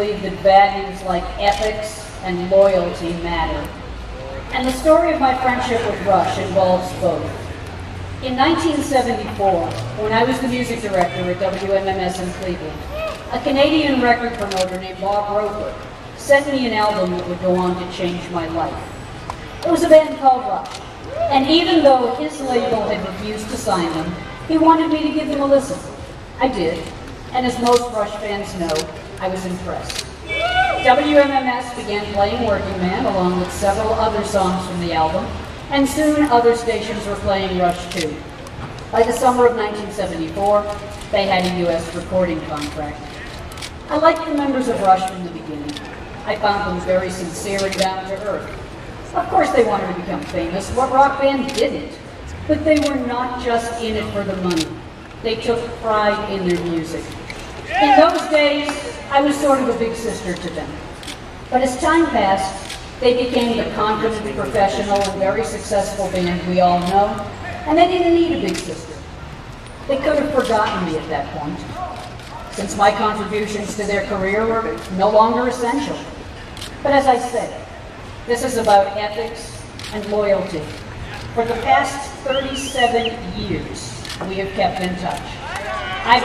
believed that values like ethics and loyalty matter. And the story of my friendship with Rush involves both. In 1974, when I was the music director at WMMS in Cleveland, a Canadian record promoter named Bob Roper sent me an album that would go on to change my life. It was a band called Rush, and even though his label had refused to sign them, he wanted me to give them a listen. I did, and as most Rush fans know, I was impressed. WMMS began playing Working Man along with several other songs from the album, and soon other stations were playing Rush too. By the summer of 1974, they had a US recording contract. I liked the members of Rush from the beginning. I found them very sincere and down to earth. Of course they wanted to become famous. What rock band didn't? But they were not just in it for the money. They took pride in their music. In those days, I was sort of a big sister to them. But as time passed, they became the confident, professional, and very successful band we all know, and they didn't need a big sister. They could have forgotten me at that point, since my contributions to their career were no longer essential. But as I said, this is about ethics and loyalty. For the past 37 years, we have kept in touch. I've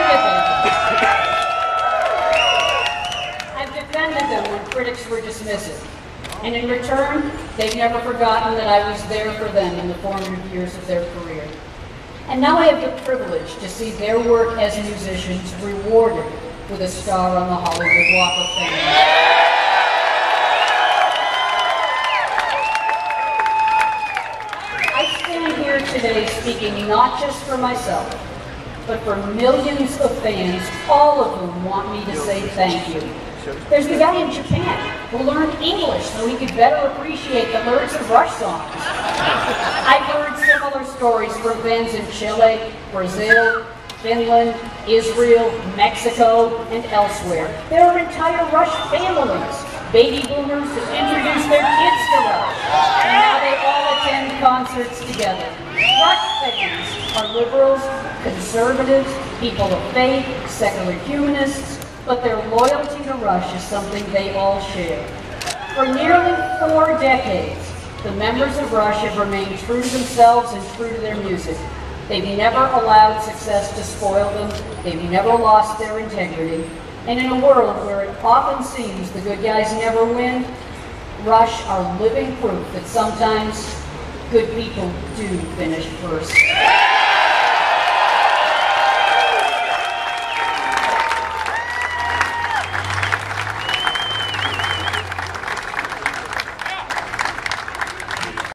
defended them when critics were dismissive. And in return, they've never forgotten that I was there for them in the formative years of their career. And now I have the privilege to see their work as musicians rewarded with a star on the Hollywood Walk of Fame. I stand here today speaking not just for myself, but for millions of fans, all of whom want me to say thank you. There's the guy in Japan who learned English so he could better appreciate the lyrics of Rush songs. I've heard similar stories from fans in Chile, Brazil, Finland, Israel, Mexico, and elsewhere. There are entire Rush families, baby boomers who introduced their kids to Rush, and now they all attend concerts together. Rush fans are liberals, conservatives, people of faith, secular humanists, but their loyalty to Rush is something they all share. For nearly 4 decades, the members of Rush have remained true to themselves and true to their music. They've never allowed success to spoil them. They've never lost their integrity. And in a world where it often seems the good guys never win, Rush are living proof that sometimes good people do finish first.